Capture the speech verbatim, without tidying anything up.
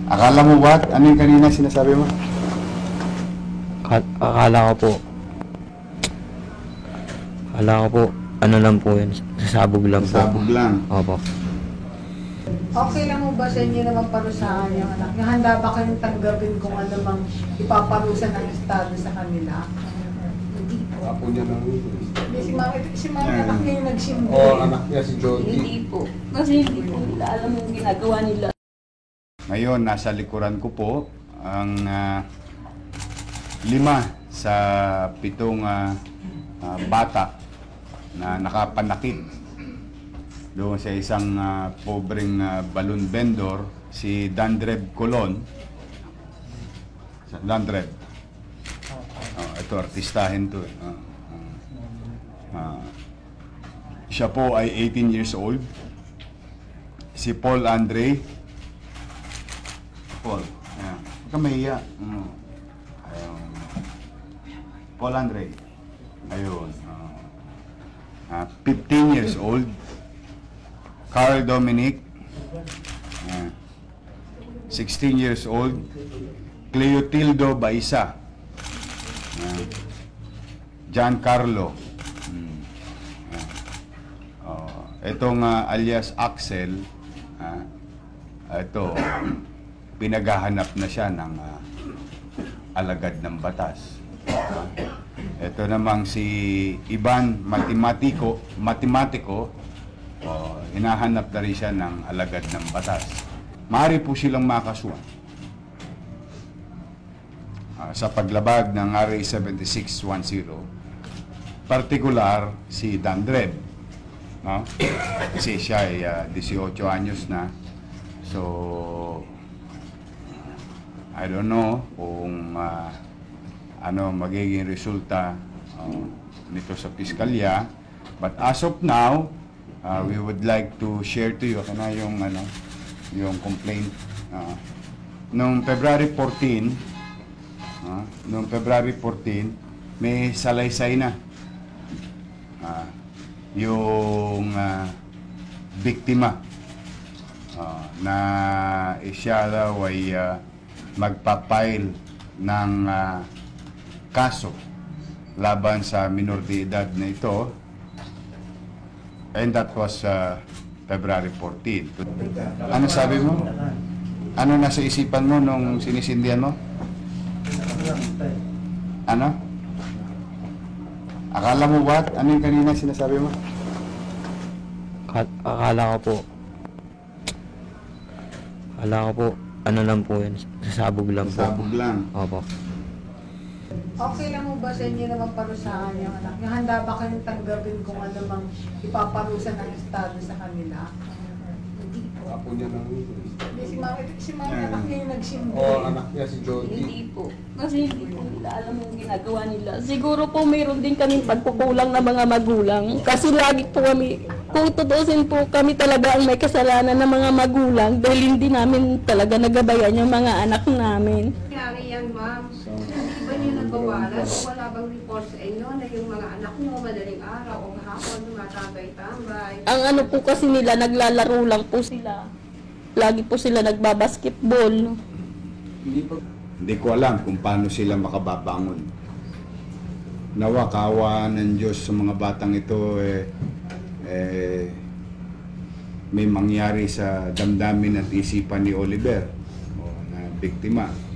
Akala mo what? Ano yung kanina sinasabi mo? Ak- Akala ko po, akala ko po, ano lang po yun, sasabog lang po. Sabog lang. Opo. Okay lang mo ba sa inyo naman parusahan yung anak niyo? Handa ba kayong tanggapin kung ano mang ipaparusa ng Estado sa kanila? Hindi po. Apo niya lang yun. Hindi, si Mami, si Mami Yeah. anak niya yung nagsimbi. Oo, anak niya si Jody. Hindi po. Kasi hindi po nila alam yung ginagawa nila. Ngayon, nasa likuran ko po ang ah, lima sa pitong ah, ah, bata na nakapanakit doon sa isang ah, pobreng ah, balloon vendor, si Dandreb Colon. Sa- Dandreb. Oh, ito, artistahin to. eh. Ah, ah. Ah, siya po ay eighteen years old. Si Paul Andre. Paul. Ayan. Huwag ka mahiya. Mm. Ayun. Paul Andre. Ayun. Ah, fifteen years old. Carl Dominic. Ayan. sixteen years old. Cleotildo Baisa. Ayan. Giancarlo. Mm. Ayan. Oh, itong ah, alias Axel. Ah, ito, pinaghahanap na siya ng ah, alagad ng batas. Ah, ito namang si Ivan Matematiko, Matematiko, oh, hinahanap na rin siya ng alagad ng batas. Maaari po silang makasuhan ah, sa paglabag ng R A seventy-six ten, partikular si Dandreb, no? Kasi siya ay ah, eighteen anyos na. So I don't know kung ah, ano magiging resulta uh, nito sa piskalya, but as of now uh, we would like to share to you kana yung ano yung complaint uh, noong February fourteen, uh, noong February fourteen may salaysay na uh, yung uh, biktima uh, na siya daw ay uh, magpapile ng uh, kaso laban sa minor de edad na ito, and that was uh, February fourteen. Ano sabi mo? Ano nasa isipan mo nung sinisindihan mo? Ano? Akala mo what? Ano yung kanina sinasabi mo? Ak- Akala ko po, akala ko po, ano lang po yun, sasabog lang po. Sabog lang. Opo. Okay lang mo ba sa inyo naman parusahan yung anak niyo? Handa ba kayong tanggapin kung ano mang ipaparusa ng Estado sa kanila? Hindi po. Apo niya lang yun. Hindi, si Mami, si Mami Yeah. anak niya yung nagsimbi. Oo, anak niya si Jody. Hindi po. Kasi hindi po nila alam yung ginagawa nila. Siguro po mayroon din kaming pagkukulang na mga magulang. Kasi lagi po kami, kung tutusin po kami talaga ang may kasalanan ng mga magulang dahil hindi namin talaga nagabayan yung mga anak namin. Nangyari yan, ma'am. Hindi ba niyo nagbawalan o wala bang report sa inyo na yung mga anak mo madaling araw o hapon tumatambay-tambay? Ang ano po kasi nila, naglalaro lang po sila. Lagi po sila nagbabasketball. Hindi ko alam kung paano sila makababangon. Nawa, kawa ng Diyos sa mga batang ito, eh, eh, may mangyari sa damdamin at isipan ni Oliver, o, na biktima.